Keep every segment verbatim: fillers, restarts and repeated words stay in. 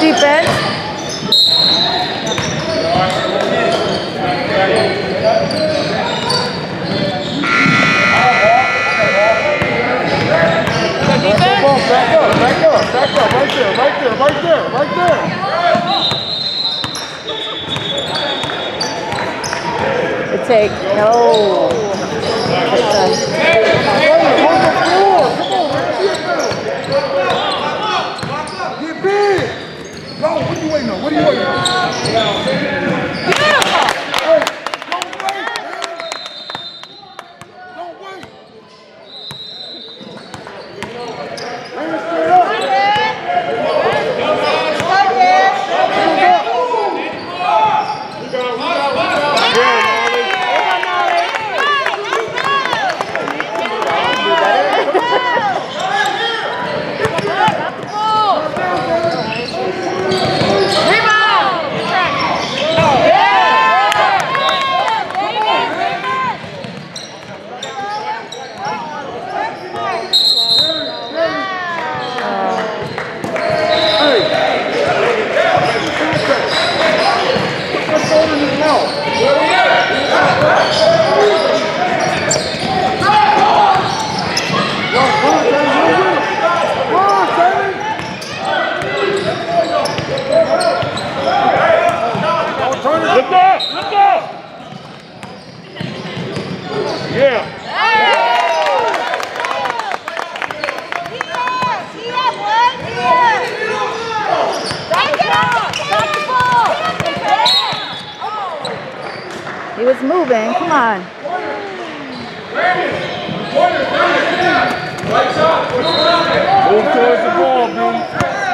defense. Back up, back up, back up, right there, right there, right there, right there. The take. No. Get big. Go, what are you waiting on? What are you waiting on? He was moving. Come on. Move towards the ball, dude.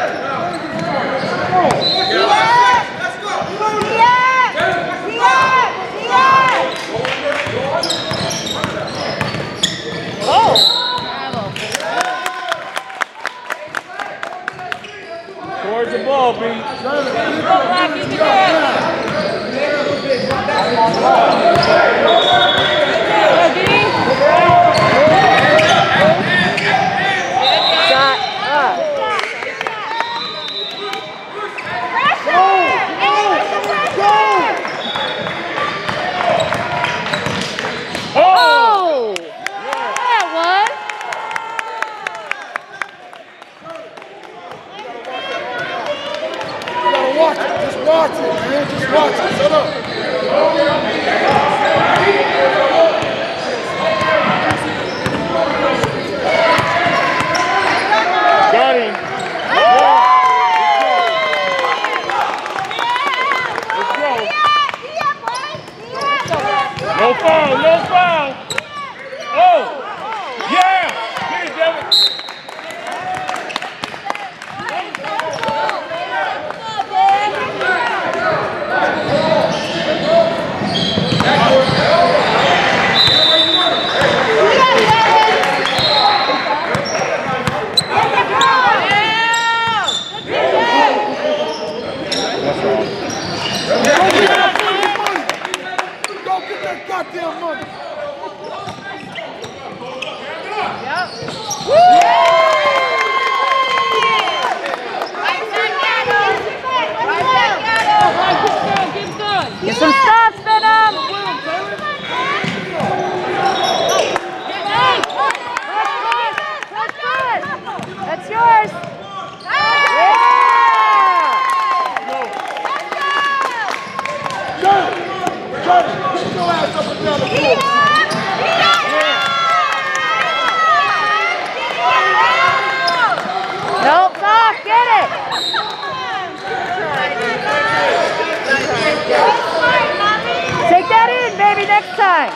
Towards the ball, B. Watch it, just watch it, man. Just watch it. Shut up. Got him. Let's go. No foul, no foul. Oh, yeah. Get it, Devin. Goddamn money. Yep. Get some stops, Venom. That's yours. Nope, soft, get it. Take that in, baby, next time.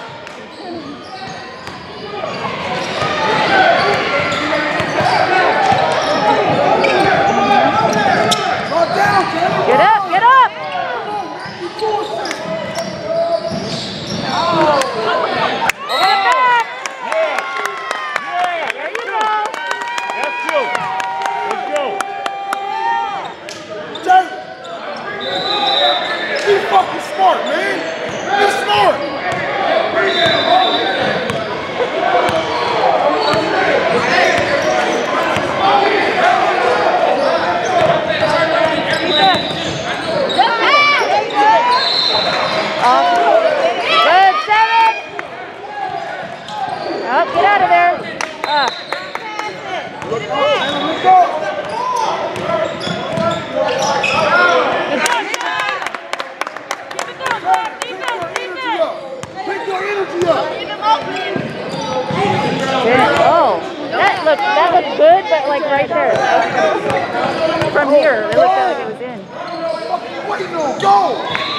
right there. From here, it looked like it was in. What are you doing? Go!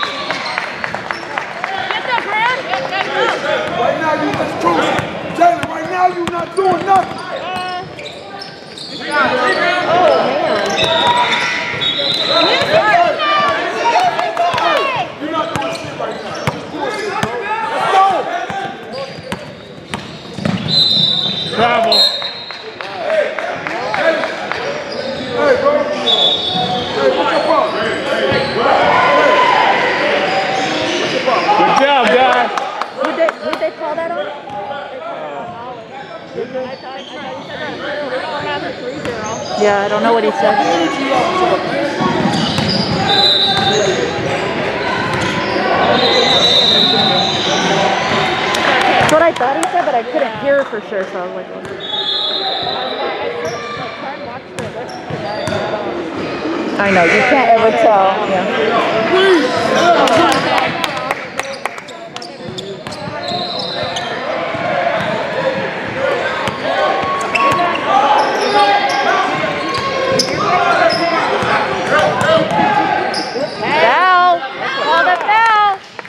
Get the ground. Right now you just cruising. Jalen, right now you not doing nothing. Oh, man. You're not doing shit right now. Just doing shit, bro. Let's go! Travel. Hey, bro. Hey, what's your problem? Hey. What's your problem? Good job, guys. Would they, would they call that on? Yeah, I don't know what he said. Energy off, man. That's what I thought he said, but I couldn't hear for sure, so I was like, oh. I know, you can't ever tell. Yeah. Foul! Call the foul!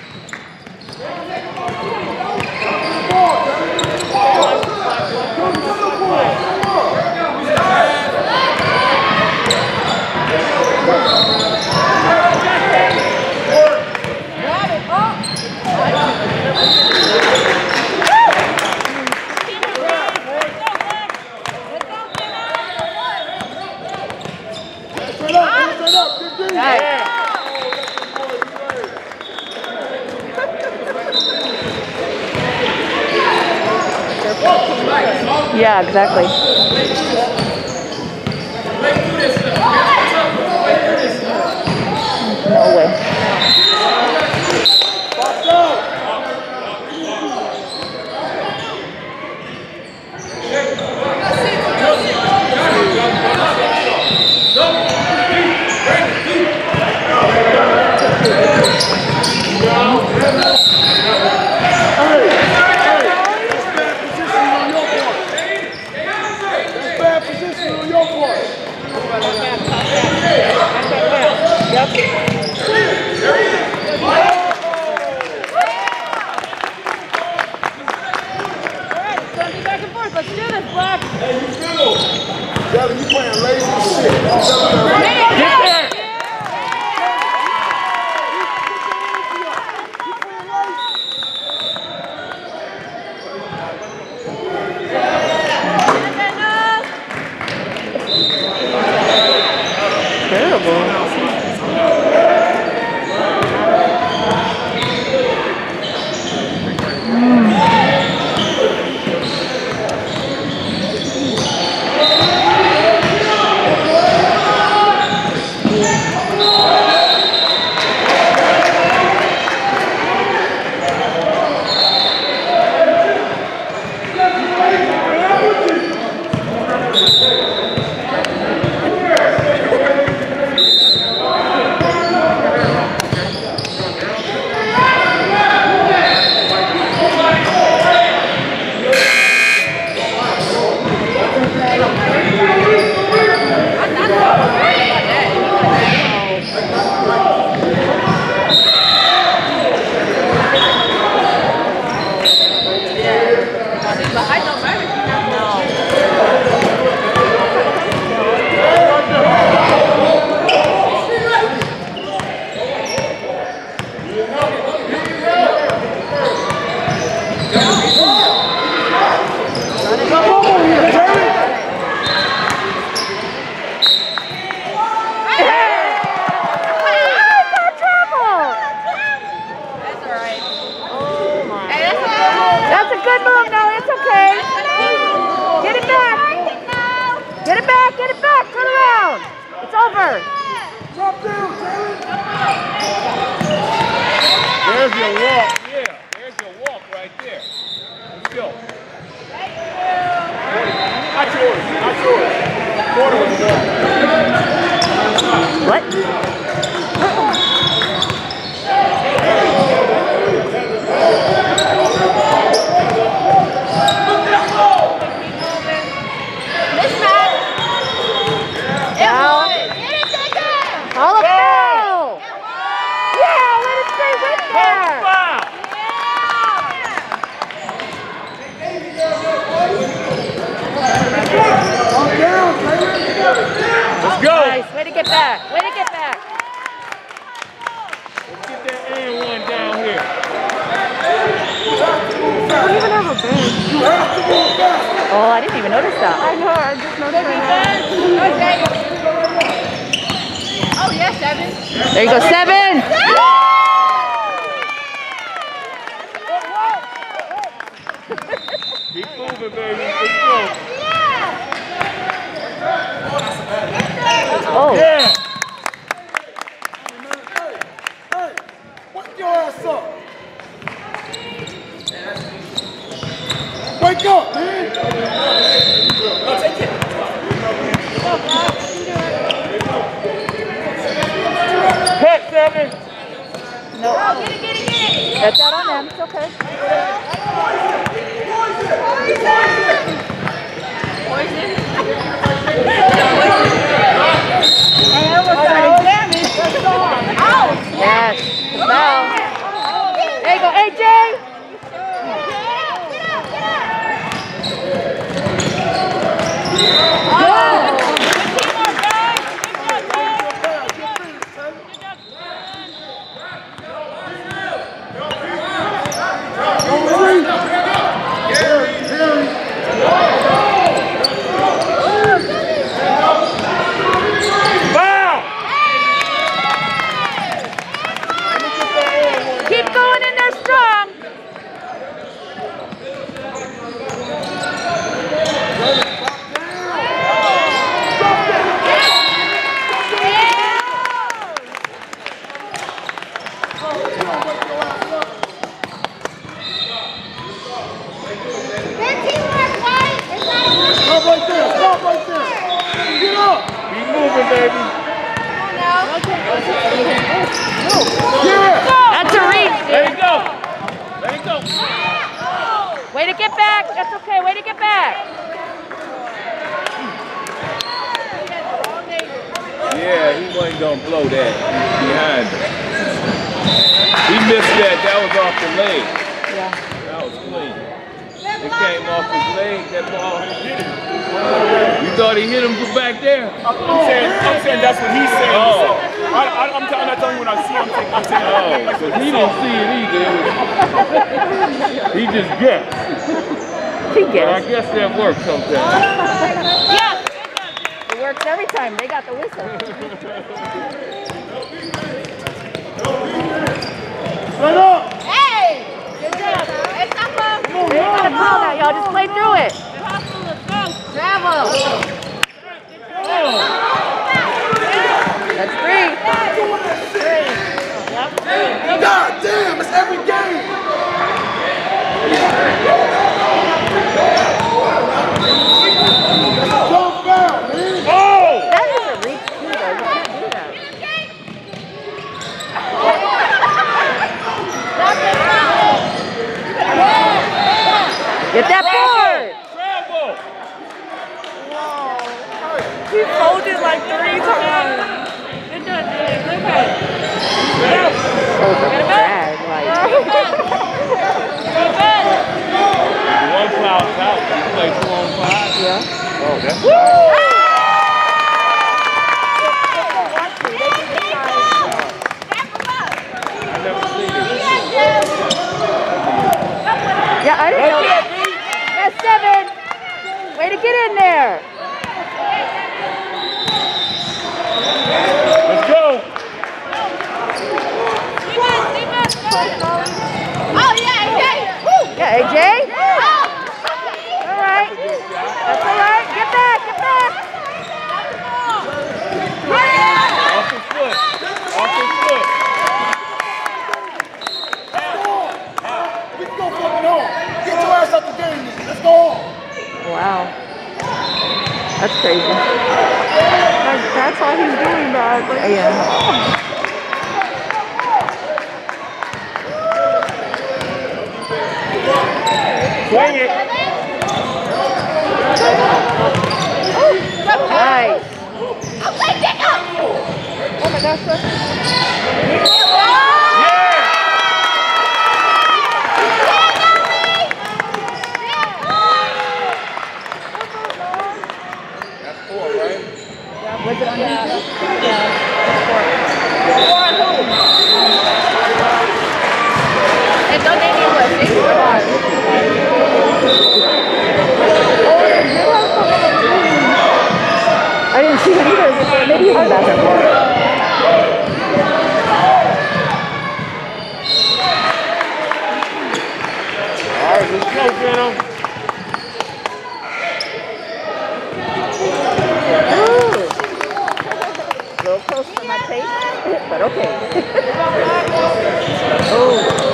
Yeah, exactly. No way. Devin, you playing lazy as shit. Get there! Terrible. There's your walk. Yeah, there's your walk right there. Let's go. Not yours. Not yours. Quarter was yours. What? Oh, yeah, seven. There you go, seven. Keep moving, baby. Let's go. Oh. Yeah. Hey, wake your ass up. Wake up, man. Cut, seven. No. Oh, get it, get it, get it. That's out on them. It's okay. Poison. Yes. Well. There you go, A J. Keep going in there strong. Stop right there. Stop right there. Get up. Keep moving, baby. Yeah. That's a reach, Let dude. it go. Let it go. Way to get back. That's okay. Way to get back. Yeah, he wasn't going to blow that. He's behind him. He missed that. That was off the leg. Yeah. That was clean. It came off his leg. That ball hit him. You thought he hit him from back there? I'm saying, I'm saying that's what he's saying. Oh. I, I, I'm, t I'm not telling you what I see. I'm saying, I'm saying Oh, so he didn't see it either. It was, he just guessed. He But I gets. guess that works sometimes. Yeah. It works every time. They got the whistle. Right up. Hey! Good job. Hey, Samba. They ain't gonna call that, y'all. Just play through it. Travel. That's three. God damn, it's every game. Jump foul, man. Oh! That is a reach too, though. You can't do that. Get that board! Travel! He folded like three times. Good job, dude. Look at it. Get it back. One foul's out. You play four on five? Yeah. Oh, that's Yeah, I didn't know that. That's seven. Way to get in there. Let's go. Oh, yeah, A J. Yeah, A J. All right. That's all right. Get back, get back. Off his foot. Off his foot. Let's go fucking home. Get your ass out the game, nigga. Let's go home. Wow. That's crazy. Like, that's all he's doing, dog. Like, Yeah. Swing it. Nice. oh my gosh, that's Yeah. That's four, right? Was it on you? And don't they need what? Six or five? I didn't see him either. Maybe he was in the bathroom. All right, let's go, Venom. A little close for my taste, but okay. Oh.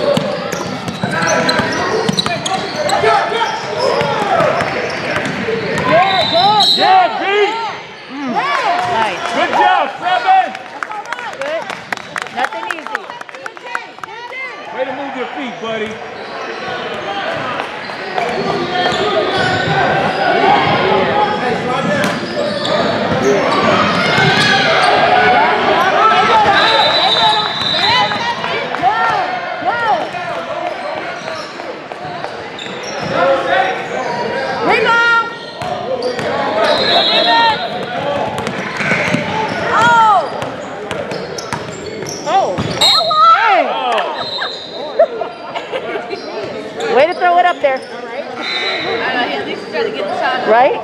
Yeah, beat. Mm. Nice. Good job, seven. Good. Nothing easy. Way to move your feet, buddy. Way to throw it up there. I know, he at least tried to get the shot up. Right?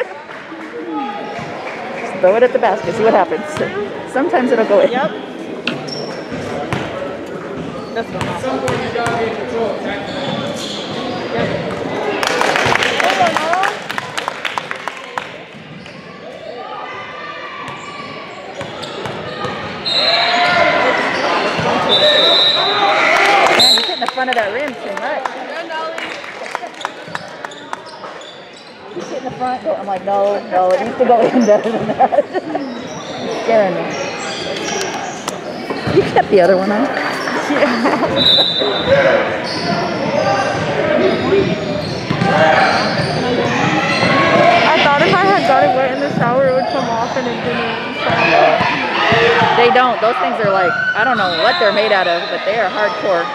Just throw it at the basket, see what happens. Sometimes it'll go in. Yep. That's what I'm saying. Man, you're hitting the front of that rim too much. You sit in the front, go, I'm like, no, no, it needs to go in better than that. You're scaring me. You kept the other one on. I thought if I had got it wet in the shower, it would come off, and it didn't. So. They don't. Those things are like, I don't know what they're made out of, but they are hardcore.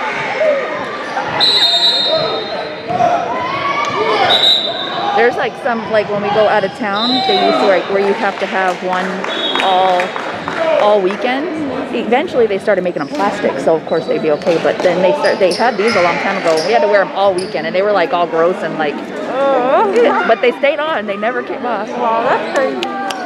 There's like some, like when we go out of town, they used to like where you have to have one all all weekend. Eventually they started making them plastic, so of course they'd be okay, but then they start they had these a long time ago. We had to wear them all weekend, and they were like all gross and like, Oh. but they stayed on, they never came off. Wow, that's crazy.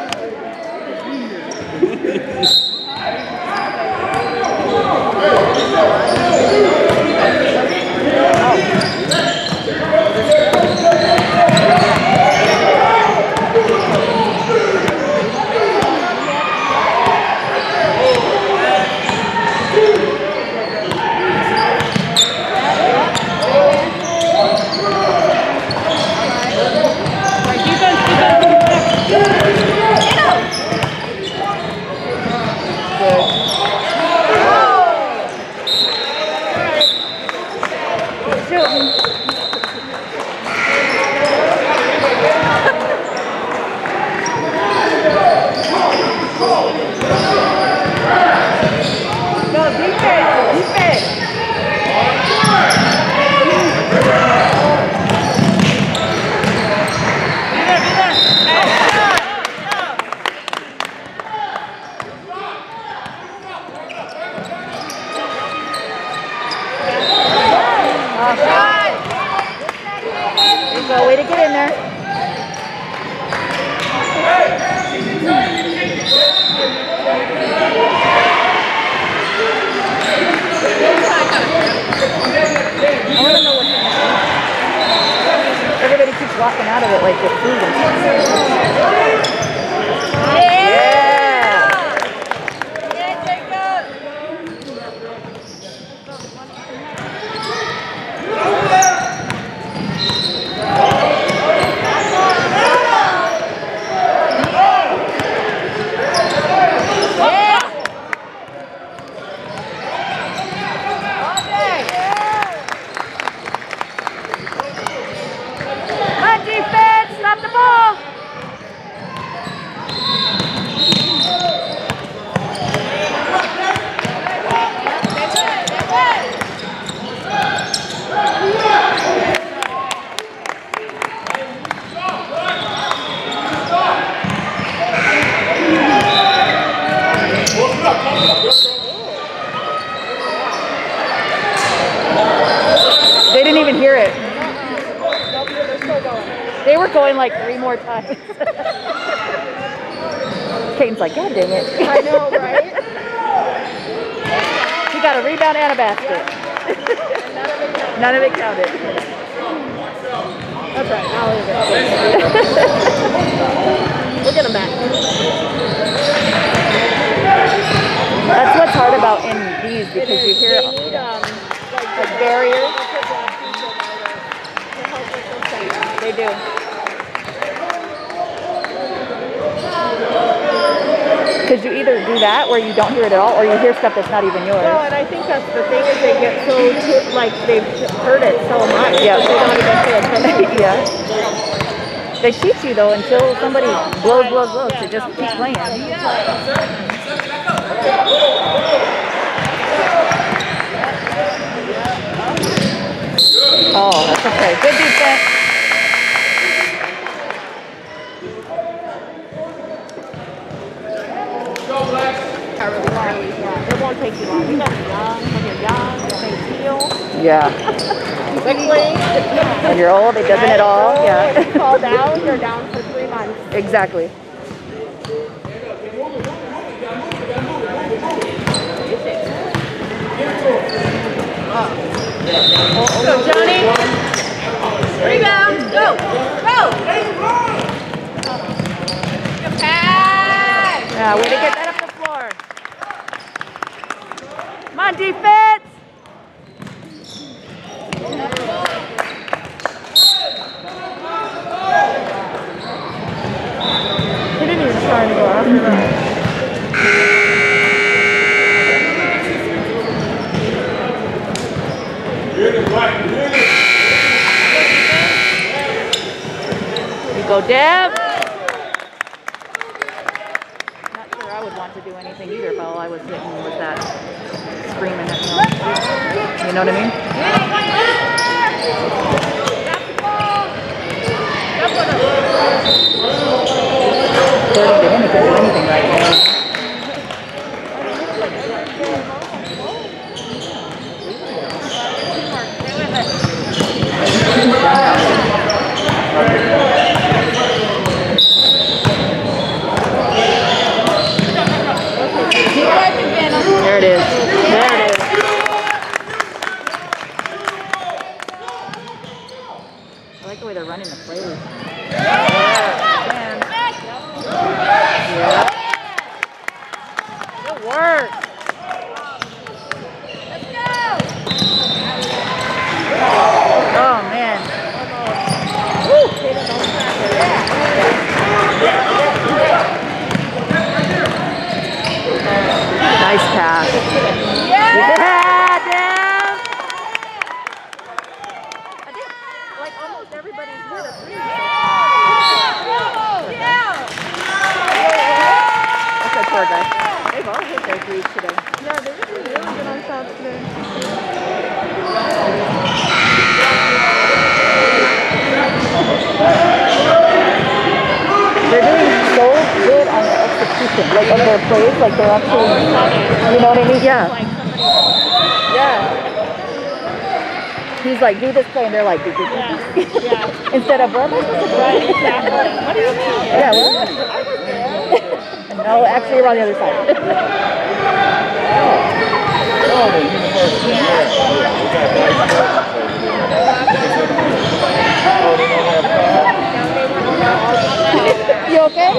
So way to get in there. I want to know what everybody keeps walking out of it like they're proven. Yeah! Yeah, Jacob! They didn't even hear it. They were going like three more times. Kane's like, God dang it. I know, right? He got a rebound and a basket. None of it counted. That's right. Now we're good. We'll get him back. That's what's hard about in these because you hear They need um, like the barriers. They do. Because you either do that where you don't hear it at all, or you hear stuff that's not even yours. Well, and I think that's the thing is they get so too, like they've heard it so much Yeah. that they don't even pay attention. Yeah. They teach you though until somebody blows, blows, blows to just keep playing. Oh, that's okay. Good defense. It won't take you long. You gotta be young. When you're young, they feel Yeah. quickly. When you're old, it doesn't at all. If Yeah. you fall down, you're down for three months. Exactly. Go, Johnny. Rebound. Go. Go. Good pass. Yeah, way to get that up the floor. Come on, defense. He didn't even try to go after that. You go, Deb. Not sure I would want to do anything either if all I was hitting was that screaming at me. You know what I mean? Thirty to him, he couldn't do anything right now. There it is. There it is. I like the way they're running the plays. Yeah. Yeah. Good work. Oh man. Nice pass. Yeah, Deb. I think like almost everybody's hit a three. That's that poor guy. They've all hit their threes today. Yeah, they're really, really good on shots today. They're doing so good on their execution, like of their plays, like they're actually, you know what I mean? Yeah. Yeah. He's like, do this play, and they're like, do, do, do. Yeah. Instead of, where am I supposed to go? Right, exactly. What do you mean? Yeah, well, no, actually, you're on the other side. Oh, the university. Yeah. Oh, they don't have time. You okay?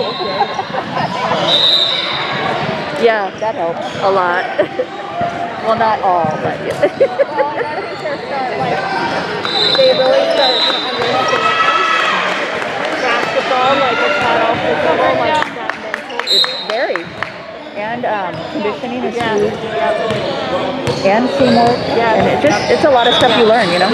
Yeah, that helps a lot. Well, not all, but yeah. Well, and I think they're start, like, they really start to understand basketball, like it's not all physical, like that mental. It's very. And um, conditioning is Yeah. huge. And teamwork. Yeah. And it just, it's a lot of stuff you learn, you know?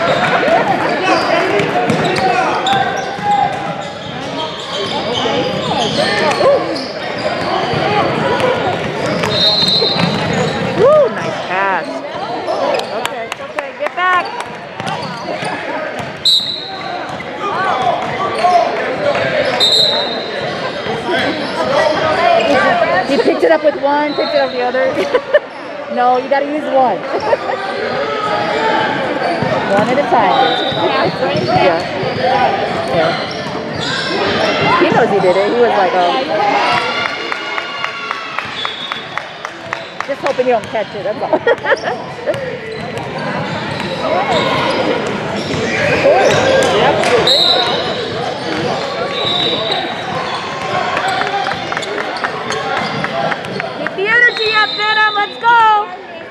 Woo, nice pass. Okay, okay, get back. He picked it up with one, picked it up with the other. No, you gotta use one. One at a time. Yeah. Yeah. He knows he did it. He was like, oh. hoping you don't catch it, that's all. Keep the energy up, Venom, let's go!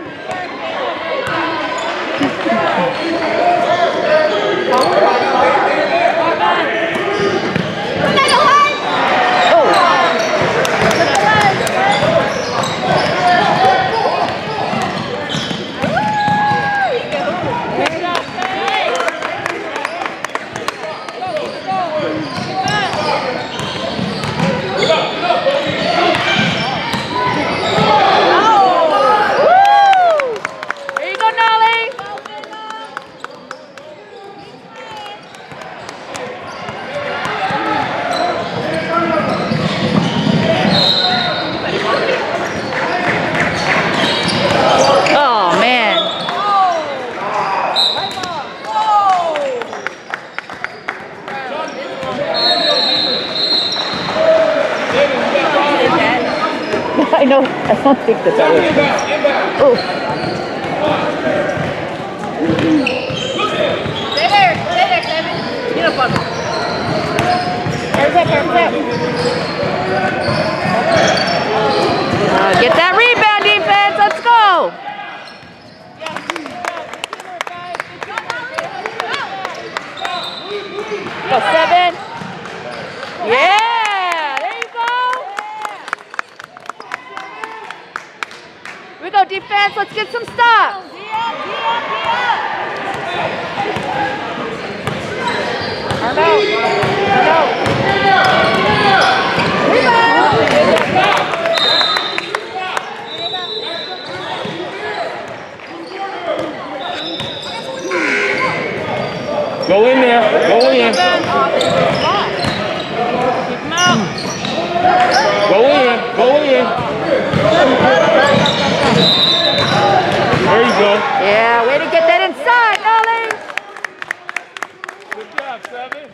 I know, I don't think that's how it is. Oh. Stay there, stay there, Simon. Get up on me. There's that, there's that. Uh, get that rebound, defense, let's go! Go, seven. Yeah! Here we go, defense. Let's get some stops. Arm out. Arm out. Go in there. Go in. Go in. Go in. There you go. Yeah, way to get that inside, Nolly. Good job, Seven.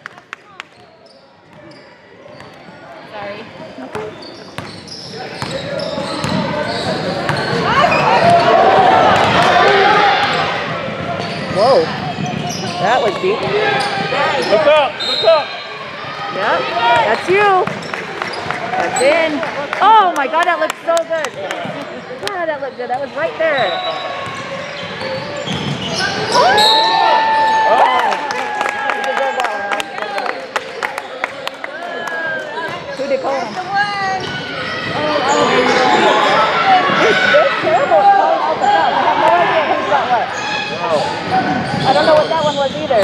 Sorry. Whoa, that was deep. Look up. Look up. Yep, that's you. That's in. Oh my God, that looks so good. Yeah, that looked good. That was right there. Oh. Who did call him? It's terrible at calling out the foul. I have no idea who's got what. I don't know what that one was either.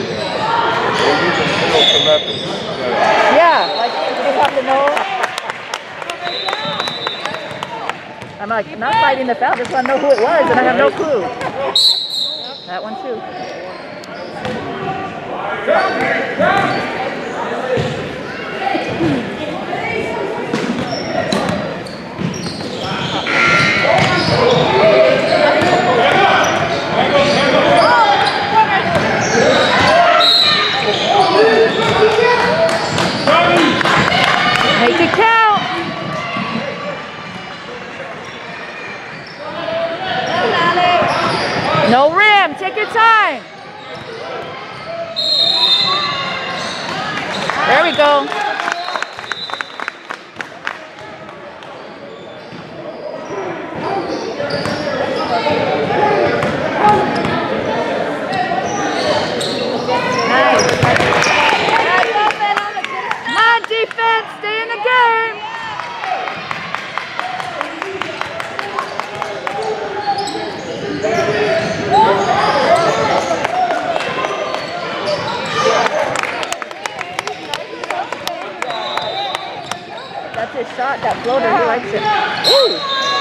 Yeah, like you just have to know. I'm like, I'm not fighting the foul, just want to know who it was, and I have no clue. That one too. Make it count. No rim, take your time. There we go. Nice. Come on, defense, stay in the game. That's his shot, that floater, he likes it. Ooh!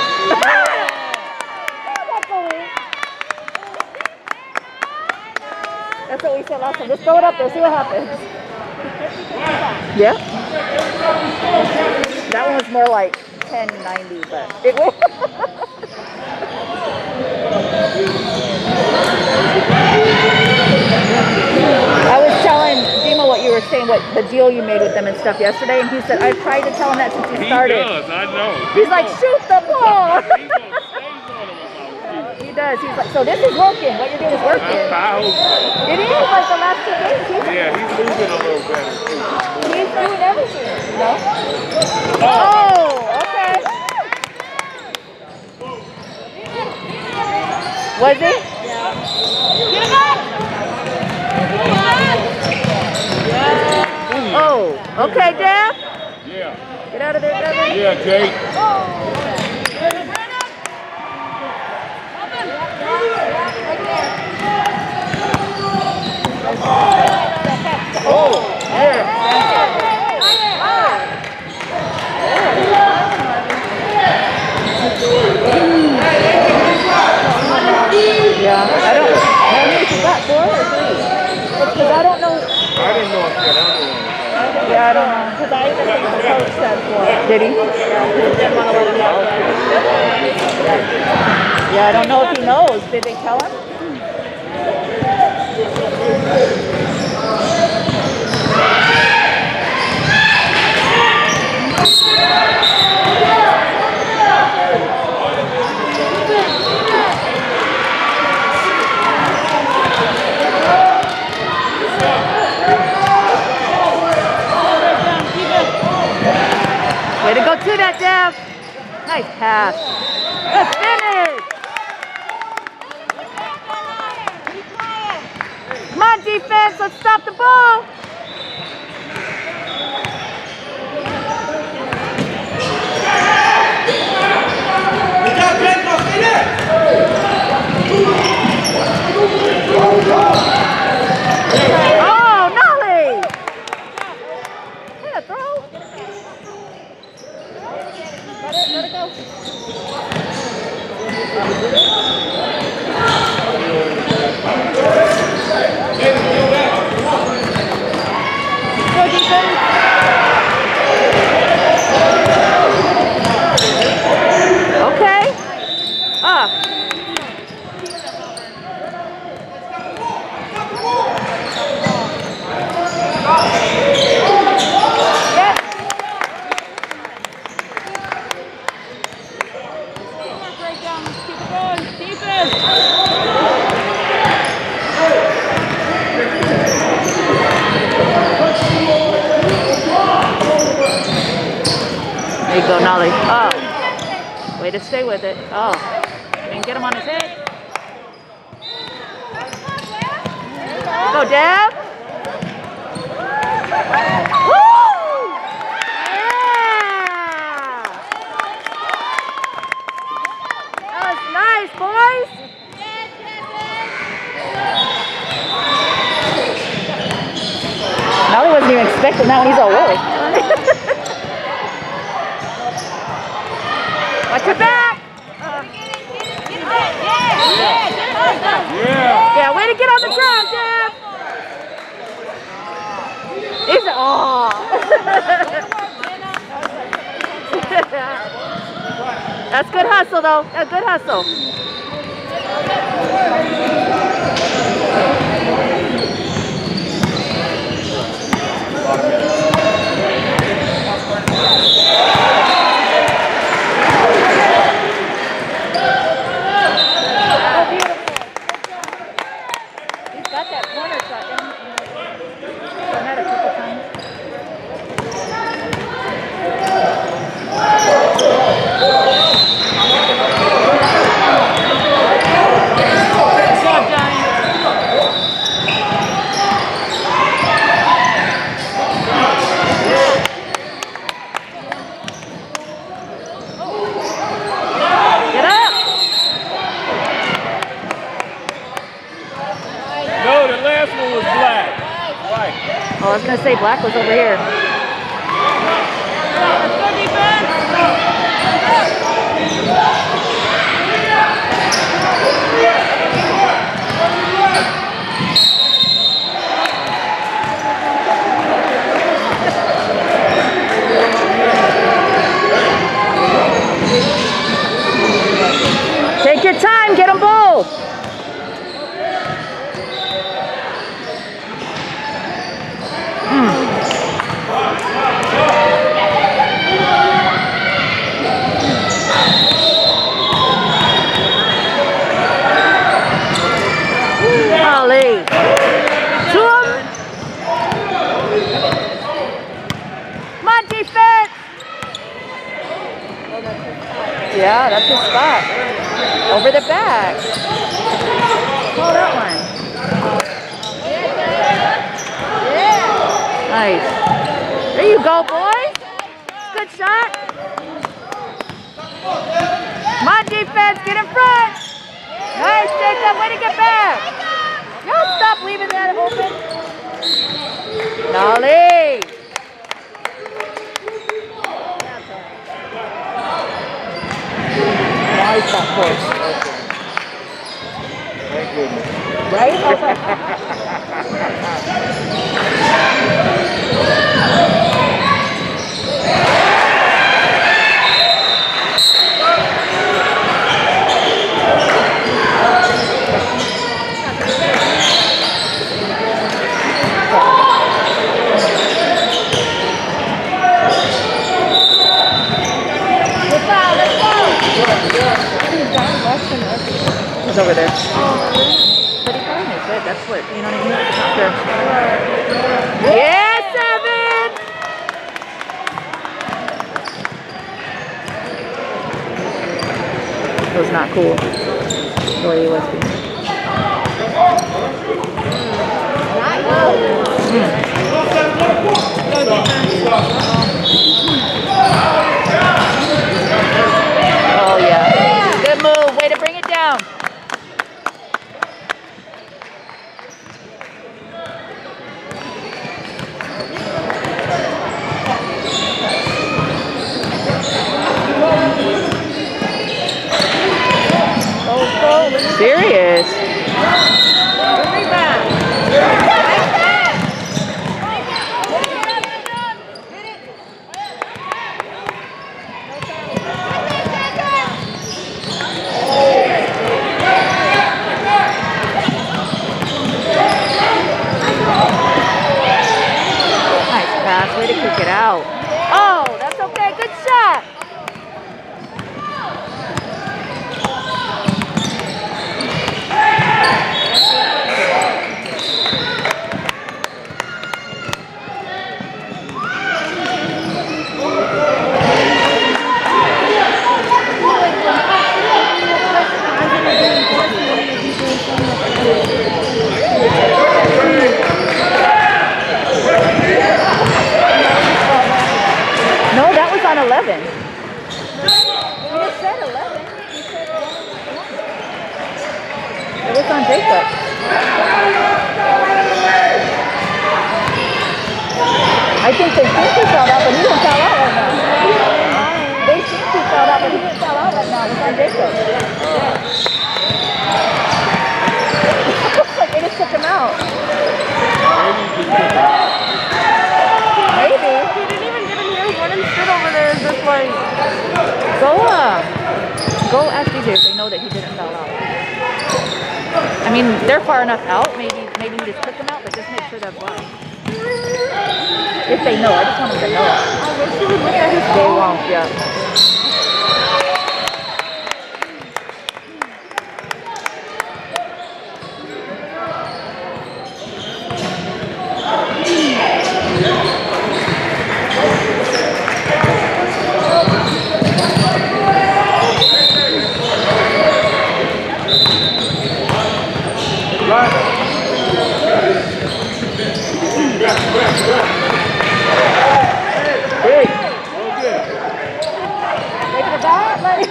That's what we said last time. Just throw it up there, see what happens. Yeah? That one was more like ten ninety, but it will. I was telling Dima what you were saying, what the deal you made with them and stuff yesterday, and he said, I've tried to tell him that since he He started. does, I know. He's like, shoot the ball! He gonna stay does. He's like, so this is working. What you're doing is working. I hope so. It is like the last two games. He's, Yeah, he's moving a little better. he's doing everything. No? Oh, okay. Was he? Oh, okay, Dad. Yeah. Get out of there, Devin. Yeah, Jake. Oh, yeah. Yeah, I don't know if you got four or three. Because I don't know. I didn't know if that other one. Yeah, I don't know. Because I even think the coach said four. Did he? Yeah, I don't know if he knows. Did they tell him? Way to go to that, Dev. Nice pass. Good finish. Come on, defense. Let's stop the ball. Oh, Nolly. Yeah, throw. Let it, let it go. Go defense. Okay. Ah. Yes. Keep it going. Defense. There you go, Nolly. Oh. Way to stay with it. Oh. Didn't get him on his head. Go, Deb. Woo! Yeah! That was nice, boys. Nolly wasn't even expecting that when he's all whoa. Watch your back. Yeah. Yeah, way to get on the ground, Deb. He's oh. That's good hustle, though. That's good hustle. He's got that corner shot, didn't he? Done that a couple times. Good job, Johnny. Get up! No, the last one was black. Right. Oh, I was gonna say black was over here. Let's go, defense. Take your time, get them both. Hmm. Yeah, that's his spot. Over the back. Call that one. Nice. There you go, boys. Good shot. Come on, defense, get in front. Nice, Jacob. Way to get back. Y'all stop leaving that open. Nolly. Nice that course. Thank goodness. Right? He's over there. But he probably makes it. That's what, you know what I mean? It's not fair. Yeah, seven! It was not cool the way he was being. Mm. Oh, yeah. Good move. Way to bring it down. Serious. Nice pass. Way to kick it out. Oh, that's okay. Good shot. No, that was on eleven. You just said eleven. You said it was on Jacob. I think they think he fouled out, but he didn't foul out right now. They think he fouled out, but he didn't foul out right now. It's on Jacob. Looks like they just took him out. Maybe. He didn't even get in here. He went and stood over there just like... Go uh, go ask D J if they know that he didn't foul out. I mean, they're far enough out. Maybe maybe he just took them out, but just make sure they're blind. If they know, I just want them to know. I wish he would look at his They phone. won't, yeah. Big. Take the bat, like.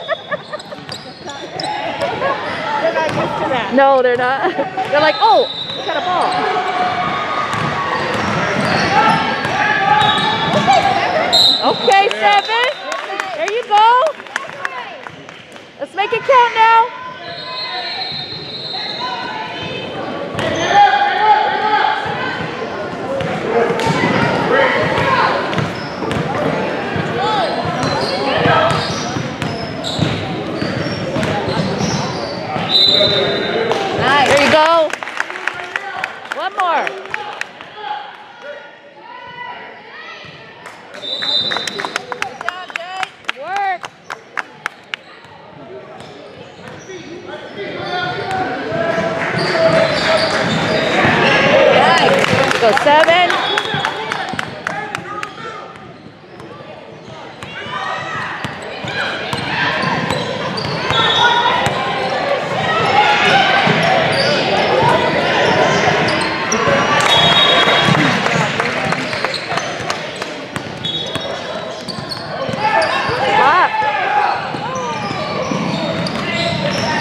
They're not used to that. No, they're not. They're like, oh, we got a ball. Okay, seven. There you go. Let's make it count now. Nice. There you go. One more. Good job, Jay. Work.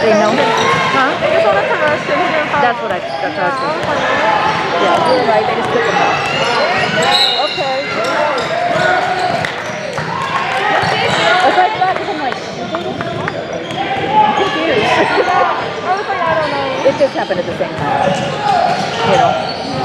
They know him? Huh? They just wanted to rush him. He didn't follow. That's what I, that's what I was Yeah, I was thinking. like, Yeah, you're right. They just took him out. Okay. That's like that because I'm like, I'm confused. I was like, I don't know. It just happened at the same time. You know?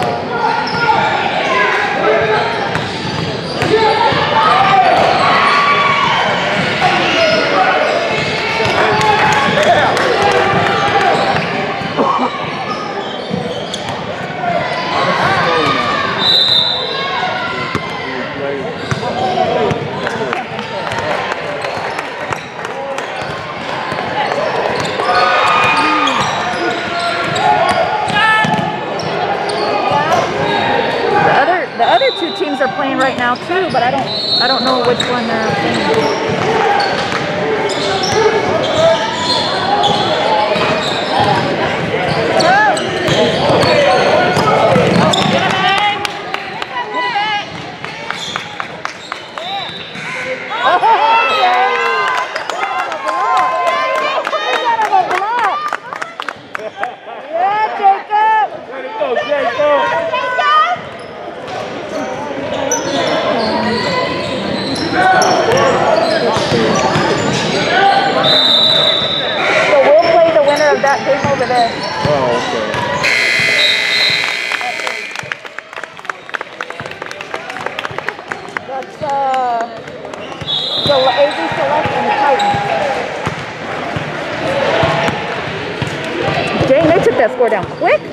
The other, the other two teams are playing right now too, but I don't, I don't know which one they're playing. Let it go, Jacob. So we'll play the winner of that game over there. Oh, okay. That's uh, the A V Select and the Titans. Dang, they took that score down quick.